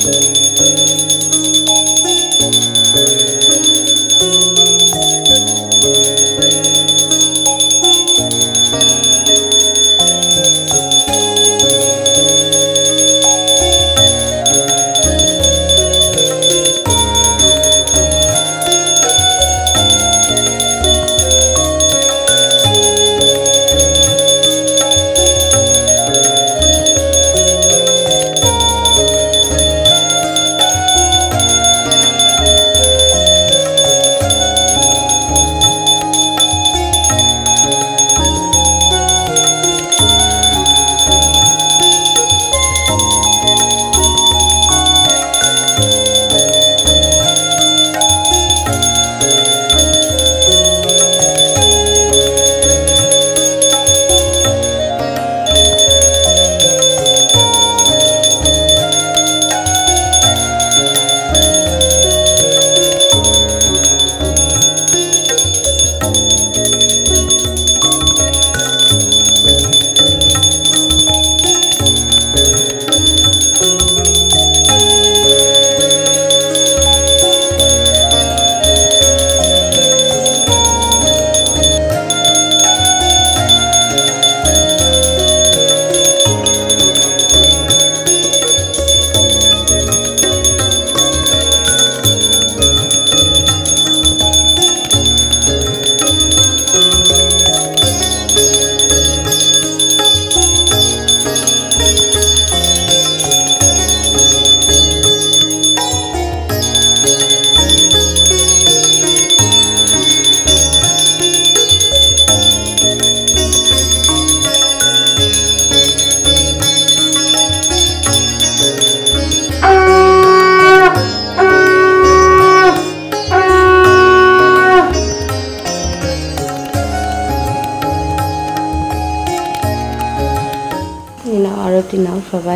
आरती नाओ सबाई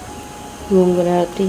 मंगल आरती।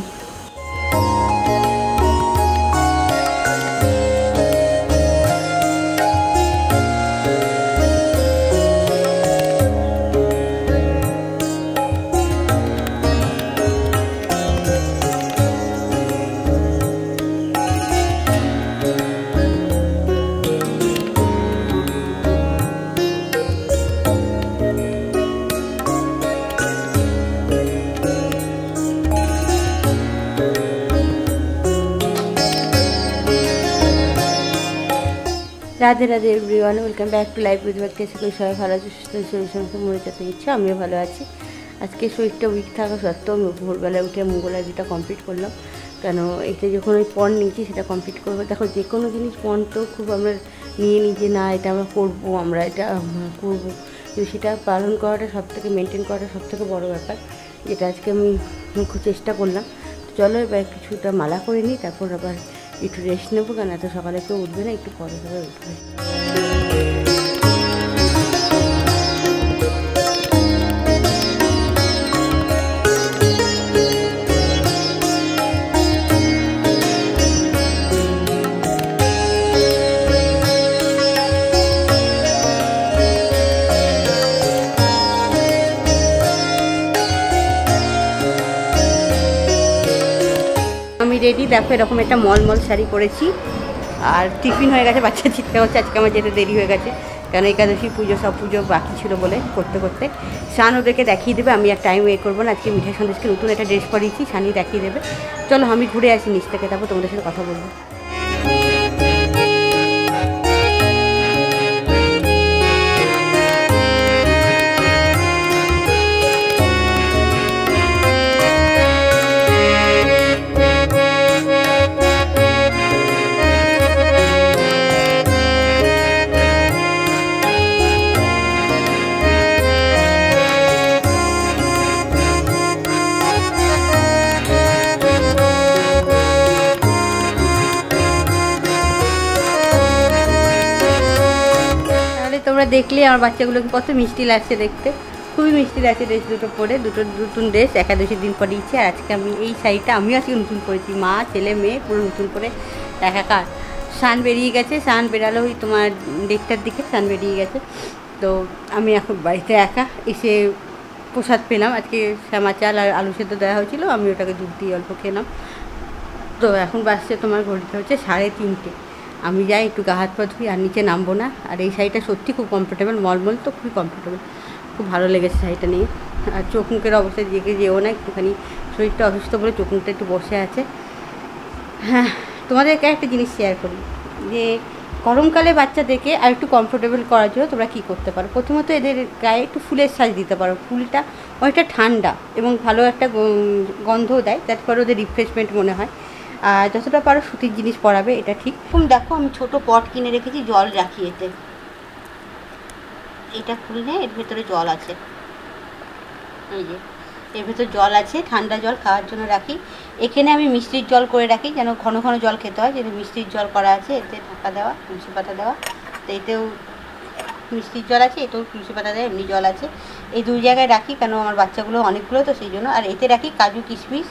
Radhe Radhe everyone, welcome back to life with Bhakti. कोई सबाई भालो आछो, सुस्थ शरीर संगे मने जाते इच्छा आमिও ভালো আছি। আজকে শরীরটা উইক থাকা সত্ত্বেও আমি ভোরবেলা উঠে মঙ্গল আরতিটা কমপ্লিট করলাম, কেন এতে যখন ওই পণ নিয়েছি সেটা কমপ্লিট করবো। দেখো যে কোনো জিনিস পণ তো খুব আমরা নিয়ে নিই যে না এটা আমরা করবো, আমরা এটা করবো, কিন্তু সেটা পালন করাটা সবথেকে মেনটেন করাটা সবথেকে বড় ব্যাপার, যেটা আজকে আমি খুব চেষ্টা করলাম। চলো এবার কিছুটা মালা করে নিই, তারপর আবার একটু রেস্ট নেবো, কেন এত সকালে কেউ উঠবে না, একটু পরে পরে উঠবে। আমি রেডি, দেখো এরকম একটা মলমল শাড়ি পরেছি, আর টিফিন হয়ে গেছে, বাচ্চা চিৎকার হচ্ছে আজকে আমার যেতে দেরি হয়ে গেছে, কেন একাদশী পুজো সব পুজো বাকি ছিল বলে করতে করতে। শান ওদেরকে দেখিয়ে দেবে, আমি আর টাইম ওয়ে করবো না। আজকে মিঠাই সন্দেশকে নতুন একটা ড্রেস পরিয়েছি, শানি দেখিয়ে দেবে। চলো আমি ঘুরে আসি নিচ থেকে, তারপর তোমাদের সাথে কথা বলবো। তোমরা দেখলে আমার বাচ্চাগুলোকে কত মিষ্টি লাগছে দেখতে, খুবই মিষ্টি লাগছে ড্রেস দুটো পরে, দুটো নতুন ড্রেস একাদশীর দিন পরিয়েছি। আর আজকে আমি এই শাড়িটা আমিও আজকে নতুন পরেছি, মা ছেলে মেয়ে পুরো নতুন করে একাকার। শান বেরিয়ে গেছে, শান বেরালো ওই তোমার 1:30টার দিকে শান বেরিয়ে গেছে, তো আমি এখন বাড়িতে একা এসে প্রসাদ পেলাম আজকে, শ্যামা চাল আর আলু সেদ্ধ দেওয়া হয়েছিল, আমি ওটাকে দুধ দিয়ে অল্প খেলাম। তো এখন বাসছে তোমার ঘড়িতে হচ্ছে 3:30। আমি যাই একটু গা হাত পা ধুই আর নিচে নামবো না। আর এই শাড়িটা সত্যি খুব কমফোর্টেবল, মলমল তো খুবই কমফোর্টেবল, খুব ভালো লেগেছে শাড়িটা নিয়ে। আর চোখ মুখের অবস্থা যেও না, একটুখানি শরীরটা অসুস্থ বলে চোখ মুখটা একটু বসে আছে। হ্যাঁ, তোমাদেরকে একটা জিনিস শেয়ার করি যে গরমকালে বাচ্চাদেরকে আর একটু কমফোর্টেবল করার জন্য তোমরা কী করতে পারো। প্রথমত এদের গায়ে একটু ফুলের সাজ দিতে পারো, ফুলটা অনেকটা ঠান্ডা এবং ভালো একটা গন্ধও দেয়, তারপরে ওদের রিফ্রেশমেন্ট মনে হয়। আর যতটা পারো সুতির জিনিস পরাবে, এটা ঠিক। এখন দেখো আমি ছোট পট কিনে রেখেছি, জল রাখি এতে। এটা খুললে এর ভেতরে জল আছে, এই যে এর ভেতর জল আছে, ঠান্ডা জল খাওয়ার জন্য রাখি। এখানে আমি মিষ্টির জল করে রাখি, যেন ঘন ঘন জল খেতে হয়, যেন মিষ্টির জল করা আছে, এতে ঢাকা দেওয়া, তুলসী পাতা দেওয়া। তো এতেও মিষ্টির জল আছে, এতেও তুলসী পাতা দেওয়া, এমনি জল আছে। এই দুই জায়গায় রাখি, কেন আমার বাচ্চাগুলো অনেকগুলো তো সেই জন্য। আর এতে রাখি কাজু কিশমিশ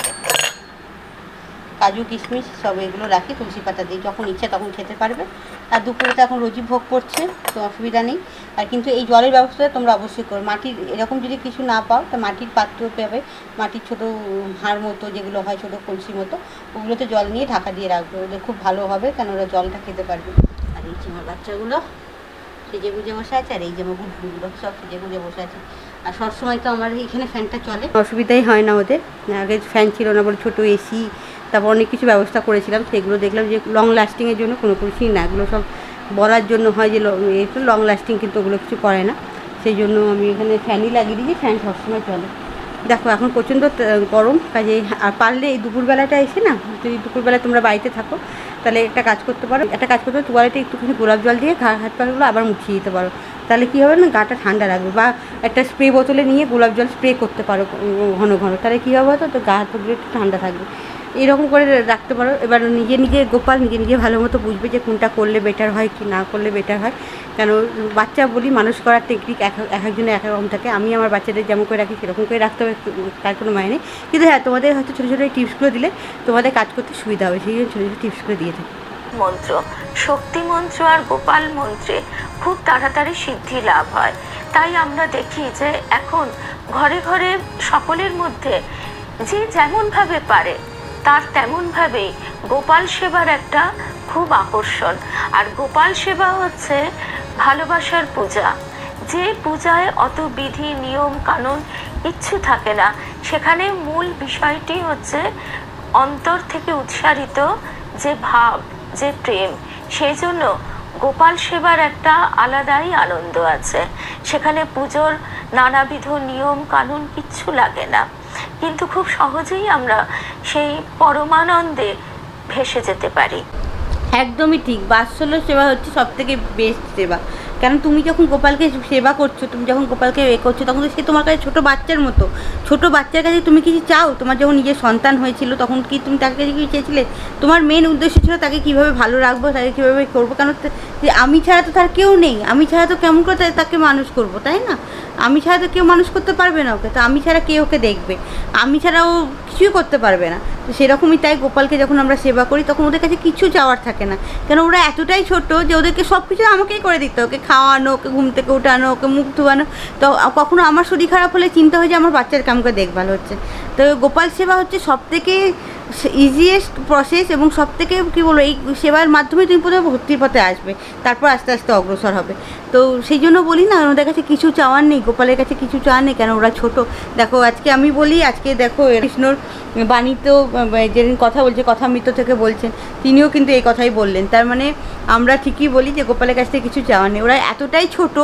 সব এগুলো রাখি তুলসী পাতা দিয়ে, যখন ইচ্ছা তখন খেতে পারবে। আর দুপুরে তো এখন রোজই ভোগ পড়ছে, তো অসুবিধা নেই। আর কিন্তু এই জলের ব্যবস্থাটা তোমরা অবশ্যই করো। মাটির এরকম যদি কিছু না পাও, তো মাটির পাত্র পেবে, মাটির ছোটো হাঁড় মতো যেগুলো হয়, ছোটো কলসি মতো, ওগুলোতে জল নিয়ে ঢাকা দিয়ে রাখবে, ওদের খুব ভালো হবে, কেন ওরা জলটা খেতে পারবে। আর এই যে আমার বাচ্চাগুলো সেজে গুজে বসে আছে, আর এই যে আমার গুডগুলো সব সেজে গুজে বসে আছে। আর সবসময় তো আমার এখানে ফ্যানটা চলে, অসুবিধাই হয় না ওদের। আগে ফ্যান ছিল না বলে ছোটো এসি, তারপর অনেক কিছু ব্যবস্থা করেছিলাম, সেগুলো দেখলাম যে লং লাস্টিংয়ের জন্য কোনো কিছুই না, এগুলো সব বলার জন্য হয় যে একটু লং লাস্টিং, কিন্তু ওগুলো কিছু করে না। সেই জন্য আমি এখানে ফ্যানই লাগিয়ে দিয়েছি, ফ্যান সবসময় চলে। দেখো এখন প্রচণ্ড গরম, কাজে আর পারলে এই দুপুরবেলাটা এসে না, যদি দুপুরবেলায় তোমরা বাড়িতে থাকো তাহলে একটা কাজ করতে পারো, তোয়ালেটা একটুখানি গোলাপ জল দিয়ে হাত পাগুলো আবার মুছিয়ে দিতে পারো, তাহলে কী হবে না, গাটা ঠান্ডা রাখবে। বা একটা স্প্রে বোতলে নিয়ে গোলাপ জল স্প্রে করতে পারো ঘন ঘন, তাহলে কী হবে, তো গা হাতগুলো একটু ঠান্ডা থাকবে। এরকম করে রাখতে পারো। এবার নিজে গোপাল নিজে ভালো মতো বুঝবে যে কোনটা করলে বেটার হয় কি না করলে বেটার হয়, কেন বাচ্চা বলি মানুষ করার টেকনিক এক একজনের এক রকম থাকে। আমি আমার বাচ্চাদের যেমন করে রাখি সেরকম করে রাখতে হবে, তার কোনো মানে নেই। কিন্তু হ্যাঁ, তোমাদের হয়তো ছোটো ছোটো এই টিপসগুলো দিলে তোমাদের কাজ করতে সুবিধা হবে, সেই জন্য ছোটো ছোটো টিপসগুলো দিয়ে থাকি। মন্ত্র, শক্তি মন্ত্র আর গোপাল মন্ত্রে খুব তাড়াতাড়ি সিদ্ধি লাভ হয়। তাই আমরা দেখি যে এখন ঘরে ঘরে সকলের মধ্যে যে যেমনভাবে পারে তার তেমনভাবেই গোপাল সেবার একটা খুব আকর্ষণ। আর গোপাল সেবা হচ্ছে ভালোবাসার পূজা, যে পূজায় অত বিধি নিয়ম কানুন কিচ্ছু থাকে না, সেখানে মূল বিষয়টি হচ্ছে অন্তর থেকে উৎসারিত যে ভাব, যে প্রেম। সেই জন্য গোপাল সেবার একটা আলাদাই আনন্দ আছে। সেখানে পুজোর নানাবিধ নিয়ম কানুন কিচ্ছু লাগে না, কিন্তু খুব সহজেই আমরা সেই পরমানন্দে ভেসে যেতে পারি। একদমই ঠিক, বাৎসল্য সেবা হচ্ছে সব থেকে বেস্ট সেবা। কারণ তুমি যখন গোপালকে সেবা করছো, তুমি যখন গোপালকে করছো, তখন তো সে তোমার কাছে ছোটো বাচ্চার মতো। ছোটো বাচ্চার কাছে তুমি কিছু চাও, তোমার যখন নিজের সন্তান হয়েছিল তখন কি তুমি তাকে কাছে কিছু চেয়েছিলে? তোমার মেন উদ্দেশ্য ছিল তাকে কীভাবে ভালো রাখবো, তাকে কীভাবে করবো। কারণ আমি ছাড়া তো তার কেউ নেই, আমি ছাড়া তো কেমন করে তাকে মানুষ করবো, তাই না? আমি ছাড়া তো কেউ মানুষ করতে পারবে না ওকে, তো আমি ছাড়া কে ওকে দেখবে? আমি ছাড়া ও কিছুই করতে পারবে না। তো সেরকমই তাই গোপালকে যখন আমরা সেবা করি তখন ওদের কাছে কিছু চাওয়ার থাকে না, কেন ওরা এতটাই ছোট যে ওদেরকে সব কিছু আমাকেই করে দিতে, ওকে খাওয়ানো, ওকে ঘুম থেকে উঠানো, ওকে মুখ ধোয়ানো। তো কখনো আমার শরীর খারাপ হলে চিন্তা হয় যে আমার বাচ্চার কেমন করে দেখভাল হচ্ছে। তো গোপাল সেবা হচ্ছে সবথেকে ইজিয়েস্ট প্রসেস, এবং সবথেকে কী বলবো, এই সেবার মাধ্যমে তুমি প্রথমে ভক্তির পথে আসবে, তারপর আস্তে আস্তে অগ্রসর হবে। তো সেই জন্য বলি না, ওদের কাছে কিছু চাওয়ার নেই, গোপালের কাছে কিছু চাওয়ার নেই, কেন ওরা ছোট। দেখো আজকে আমি বলি, আজকে দেখো কৃষ্ণর বাণীতেও যেদিন কথা বলছে, কথামৃত থেকে বলছেন, তিনিও কিন্তু এই কথাই বললেন। তার মানে আমরা ঠিকই বলি যে গোপালের কাছ থেকে কিছু চাওয়ার নেই। ওরা এতটাই ছোট,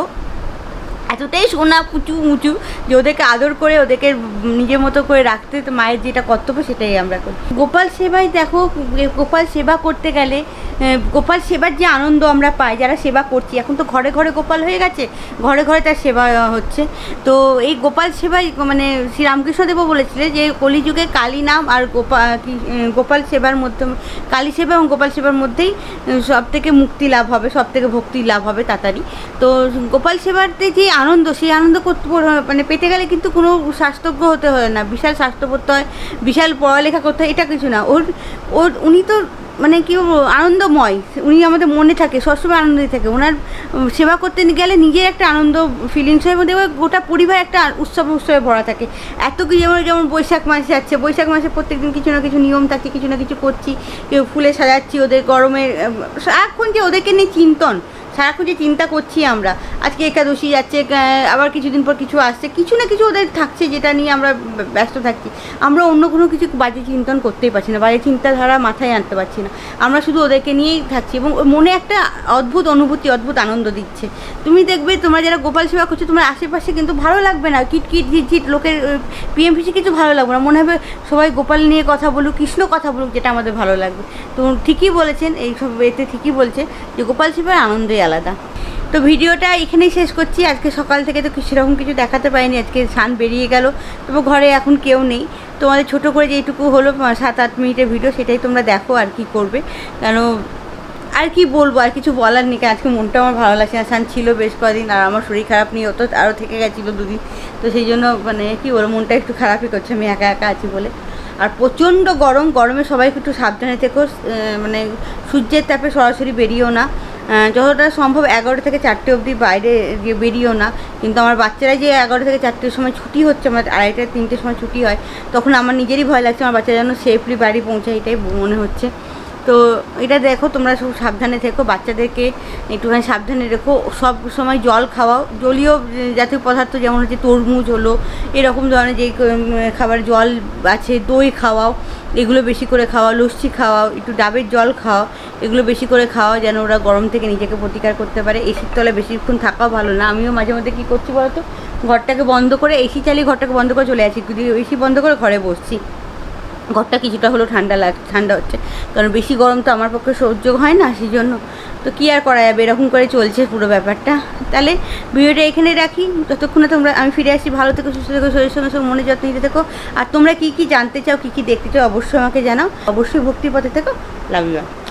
এতটাই সোনা কুচু মুচু যে ওদেরকে আদর করে ওদেরকে নিজের মতো করে রাখতে, তো মায়ের যেটা কর্তব্য সেটাই আমরা করি। গোপাল সেবায় দেখো, গোপাল সেবা করতে গেলে গোপাল সেবার যে আনন্দ আমরা পাই যারা সেবা করছি, এখন তো ঘরে ঘরে গোপাল হয়ে গেছে, ঘরে ঘরে তার সেবা হচ্ছে। তো এই গোপাল সেবাই মানে শ্রীরামকৃষ্ণদেবও বলেছিলেন যে কলিযুগে কালী নাম আর গোপাল সেবার মধ্যে, কালী সেবা এবং গোপাল সেবার মধ্যেই সব থেকে মুক্তি লাভ হবে, সব থেকে ভক্তি লাভ হবে তাড়াতাড়ি। তো গোপাল সেবাতে যে আনন্দ, সেই আনন্দ করতে মানে পেতে গেলে কিন্তু কোনো শাস্ত্রজ্ঞ হতে হয় না, বিশাল শাস্ত্র পড়তে হয়, বিশাল পড়ালেখা করতে হয়, এটা কিছু না। উনি তো মানে কি বলবো, আনন্দময়। উনি আমাদের মনে থাকে, সবসময় আনন্দই থাকে। ওনার সেবা করতে গেলে নিজের একটা আনন্দ ফিলিংস হয়, মধ্যে গোটা পরিবার একটা উৎসবে ভরা থাকে। এত কি যেমন বৈশাখ মাসে যাচ্ছে, বৈশাখ মাসে প্রত্যেকদিন কিছু না কিছু নিয়ম থাকে, কিছু না কিছু করছি, কেউ ফুলে সাজাচ্ছি, ওদের গরমের সারাক্ষণ যে ওদেরকে নিয়ে চিন্তন, সারাক্ষণ যে চিন্তা করছি আমরা, আজকে একাদশী যাচ্ছে, আবার কিছুদিন পর কিছু আসছে, কিছু না কিছু ওদের থাকছে যেটা নিয়ে আমরা ব্যস্ত থাকছি। আমরা অন্য কোনো কিছু বাজে চিন্তন করতেই পারছি না, বাজে চিন্তাধারা মাথায় আনতে পারছি না, আমরা শুধু ওদেরকে নিয়েই থাকছি এবং মনে একটা অদ্ভুত অনুভূতি, অদ্ভুত আনন্দ দিচ্ছে। তুমি দেখবে তোমরা যারা গোপাল সেবা করছো, তোমার আশেপাশে কিন্তু ভালো লাগবে না, কিটকিট ঝিটঝিট লোকের পিএমপিসি কিছু ভালো লাগবে না, মনে হবে সবাই গোপাল নিয়ে কথা বলুক, কৃষ্ণ কথা বলুক, যেটা আমাদের ভালো লাগবে। তো ঠিকই বলেছেন, এইসব এতে ঠিকই বলছে যে গোপাল সেবার আনন্দই আলাদা। তো ভিডিওটা এখানেই শেষ করছি। আজকে সকাল থেকে তো সেরকম কিছু দেখাতে পারিনি, আজকে সান বেরিয়ে গেল, তবে ঘরে এখন কেউ নেই। তোমাদের ছোটো করে যেটুকু হলো 7-8 মিনিটের ভিডিও, সেটাই তোমরা দেখো আর কি করবে, কেন আর কি বলবো, আর কিছু বলার নেই। আজকে মনটা আমার ভালো লাগছে না, সান ছিল বেশ কদিন, আর আমার শরীর খারাপ নিয়ে অত আরও থেকে গেছিলো 2 দিন, তো সেই জন্য মানে কী বলবো, মনটা একটু খারাপই করছে, আমি একা একা আছি বলে। আর প্রচণ্ড গরম, গরমে সবাই একটু সাবধানে থেকো, মানে সূর্যের তাপে সরাসরি বেরিয়েও না, যতটা সম্ভব 11 থেকে 4টে অবধি বাইরে গিয়ে বেরিয়েও না। কিন্তু আমার বাচ্চারা যে 11 থেকে 4টের সময় ছুটি হচ্ছে, আমার 2:30-3টের সময় ছুটি হয়, তখন আমার নিজেরই ভয় লাগছে আমার বাচ্চা যেন সেফলি বাড়ি পৌঁছায়, এটাই মনে হচ্ছে। তো এটা দেখো, তোমরা সব সাবধানে থেকো, বাচ্চাদেরকে একটুখানি সাবধানে রেখো, সব সময় জল খাওয়াও, জলীয় জাতীয় পদার্থ যেমন হচ্ছে তরমুজ হলো, এরকম ধরনের যে খাবার, জল আছে, দই খাওয়াও, এগুলো বেশি করে খাওয়াও, লস্যি খাওয়াও, একটু ডাবের জল খাওয়াও, এগুলো বেশি করে খাওয়াও, যেন ওরা গরম থেকে নিজেকে প্রতিকার করতে পারে। এসির তলে বেশিক্ষণ থাকাও ভালো না। আমিও মাঝে মধ্যে কী করছি বলতো, ঘরটাকে বন্ধ করে, এসি চালিয়ে ঘরটাকে বন্ধ করে চলে আসি, যদি এসি বন্ধ করে ঘরে বসছি, ঘরটা কিছুটা হলেও ঠান্ডা হচ্ছে, কারণ বেশি গরম তো আমার পক্ষে সহ্য হয় না, সেই জন্য। তো কী আর করা যাবে, এরকম করে চলছে পুরো ব্যাপারটা। তাহলে ভিডিওটা এখানে রাখি, যতক্ষণে আমি ফিরে আসি। ভালো থেকো, সুস্থ থেকো, শরীরের সঙ্গে সঙ্গে মনে যত্ন নিতে থেকো। আর তোমরা কী কী জানতে চাও, কী কী দেখতে চাও, অবশ্যই আমাকে জানাও। অবশ্যই ভক্তির পথে থেকো। Love you.